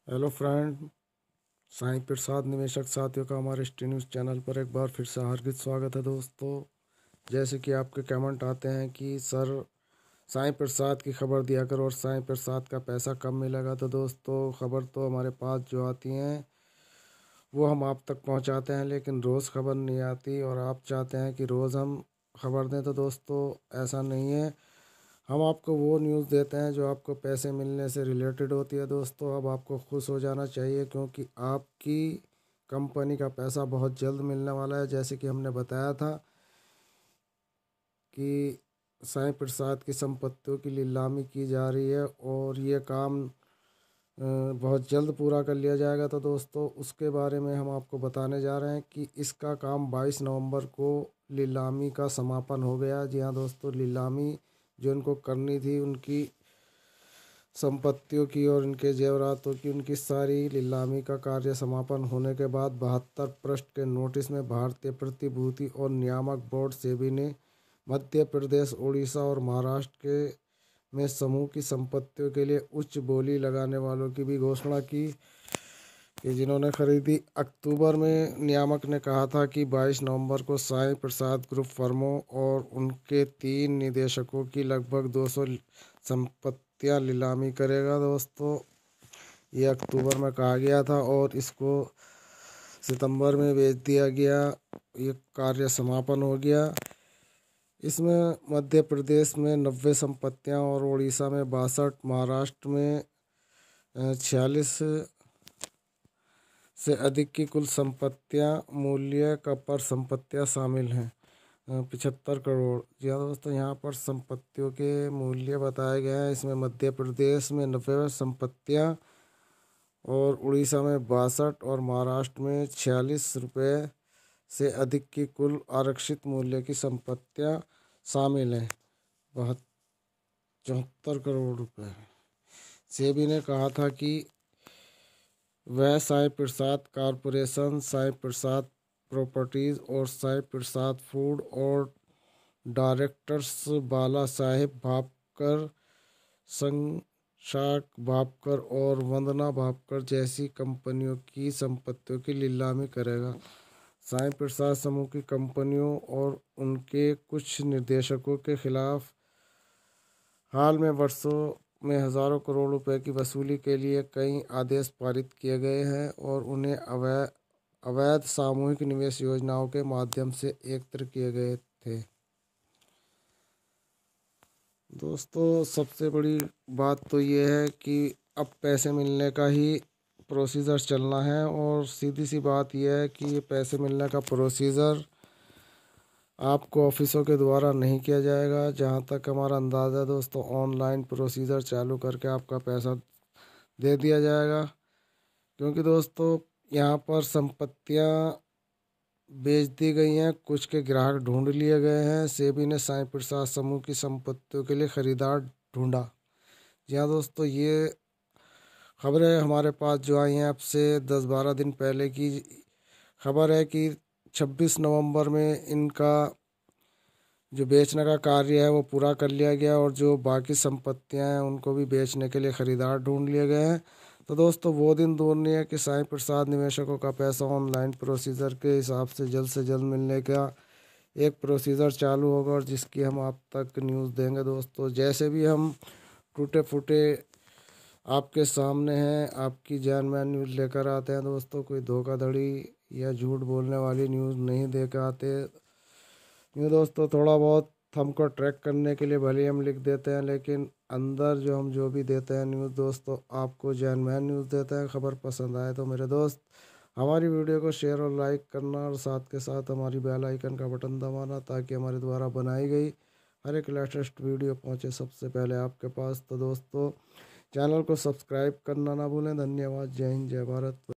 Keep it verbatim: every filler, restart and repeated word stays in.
Hello friend, Sai प्रसाद निवेशक साथियों का हमारे टी न्यूज़ चैनल पर एक बार फिर से हार्दिक स्वागत है। दोस्तों, जैसे कि आपके कमेंट आते हैं कि सर साईं प्रसाद की खबर दिया करो और साईं प्रसाद का पैसा कब मिलेगा। तो दोस्तों, खबर तो हमारे पास जो आती हैं वो हम आप तक पहुंचाते हैं, लेकिन रोज़ खबर नहीं आती और आप चाहते हैं कि रोज़ हम खबर दें। तो दोस्तों, ऐसा नहीं है। हम आपको वो न्यूज़ देते हैं जो आपको पैसे मिलने से रिलेटेड होती है। दोस्तों, अब आपको खुश हो जाना चाहिए क्योंकि आपकी कंपनी का पैसा बहुत जल्द मिलने वाला है। जैसे कि हमने बताया था कि साईं प्रसाद की संपत्तियों की नीलामी की जा रही है और ये काम अ, बहुत जल्द पूरा कर लिया जाएगा। तो दोस्तों, उसके बारे में हम आपको बताने जा रहे हैं कि इसका काम बाईस नवंबर को नीलामी का समापन हो गया। जी हाँ दोस्तों, नीलामी जो इनको करनी थी उनकी संपत्तियों की और इनके जेवरातों की, उनकी सारी नीलामी का कार्य समापन होने के बाद बहत्तर पृष्ठ के नोटिस में भारतीय प्रतिभूति और नियामक बोर्ड सेबी ने मध्य प्रदेश, उड़ीसा और महाराष्ट्र के में समूह की संपत्तियों के लिए उच्च बोली लगाने वालों की भी घोषणा की कि जिन्होंने खरीदी। अक्टूबर में नियामक ने कहा था कि बाईस नवंबर को साईं प्रसाद ग्रुप फर्मों और उनके तीन निदेशकों की लगभग दो सौ संपत्तियां नीलामी करेगा। दोस्तों, ये अक्टूबर में कहा गया था और इसको सितंबर में बेच दिया गया। ये कार्य समापन हो गया। इसमें मध्य प्रदेश में नब्बे संपत्तियां और उड़ीसा में बासठ, महाराष्ट्र में छियालीस से अधिक की कुल संपत्तियां मूल्य का पर संपत्तियां शामिल हैं पचहत्तर करोड़। जी हाँ दोस्तों, यहाँ पर संपत्तियों के मूल्य बताए गए हैं। इसमें मध्य प्रदेश में नब्बे संपत्तियां और उड़ीसा में बासठ और महाराष्ट्र में छियालीस रुपये से अधिक की कुल आरक्षित मूल्य की संपत्तियां शामिल हैं, बहत्तर चौहत्तर करोड़ रुपए। सेबी ने कहा था कि वह साईं प्रसाद कॉरपोरेशन, साईं प्रसाद प्रॉपर्टीज और साईं प्रसाद फूड और डायरेक्टर्स बाला साहेब भापकर, शशांक भापकर और वंदना भापकर जैसी कंपनियों की संपत्तियों की नीलामी करेगा। साईं प्रसाद समूह की कंपनियों और उनके कुछ निर्देशकों के खिलाफ हाल में वर्षों में हजारों करोड़ रुपए की वसूली के लिए कई आदेश पारित किए गए हैं और उन्हें अवैध अवैध सामूहिक निवेश योजनाओं के माध्यम से एकत्र किए गए थे। दोस्तों, सबसे बड़ी बात तो ये है कि अब पैसे मिलने का ही प्रोसीजर चलना है और सीधी सी बात यह है कि ये पैसे मिलने का प्रोसीजर आपको ऑफिसों के द्वारा नहीं किया जाएगा। जहां तक हमारा अंदाज़ा है दोस्तों, ऑनलाइन प्रोसीजर चालू करके आपका पैसा दे दिया जाएगा। क्योंकि दोस्तों, यहाँ पर संपत्तियाँ बेच दी गई हैं, कुछ के ग्राहक ढूंढ लिए गए हैं। सेबी ने साईं प्रसाद समूह की संपत्तियों के लिए खरीदार ढूंढा। जी हाँ दोस्तों, ये खबरें हमारे पास जो आई हैं अब से दस बारह दिन पहले की खबर है कि छब्बीस नवंबर में इनका जो बेचने का कार्य है वो पूरा कर लिया गया और जो बाकी संपत्तियां हैं उनको भी बेचने के लिए ख़रीदार ढूंढ लिए गए हैं। तो दोस्तों, वो दिन दूर नहीं है कि साईं प्रसाद निवेशकों का पैसा ऑनलाइन प्रोसीजर के हिसाब से जल्द से जल्द मिलने का एक प्रोसीजर चालू होगा और जिसकी हम आप तक न्यूज़ देंगे। दोस्तों, जैसे भी हम टूटे फूटे आपके सामने हैं, आपकी जानमान न्यूज़ लेकर आते हैं। दोस्तों, कोई धोखाधड़ी या झूठ बोलने वाली न्यूज़ नहीं देकर आते। यूँ दोस्तों, थोड़ा बहुत हमको ट्रैक करने के लिए भले ही हम लिख देते हैं, लेकिन अंदर जो हम जो भी देते हैं न्यूज़ दोस्तों, आपको जैनमैन न्यूज़ देते हैं। खबर पसंद आए तो मेरे दोस्त हमारी वीडियो को शेयर और लाइक करना और साथ के साथ हमारी बेल आइकन का बटन दबाना ताकि हमारे द्वारा बनाई गई हर एक लेटेस्ट वीडियो पहुंचे सबसे पहले आपके पास। तो दोस्तों, चैनल को सब्सक्राइब करना ना भूलें। धन्यवाद। जय हिंद, जय भारत।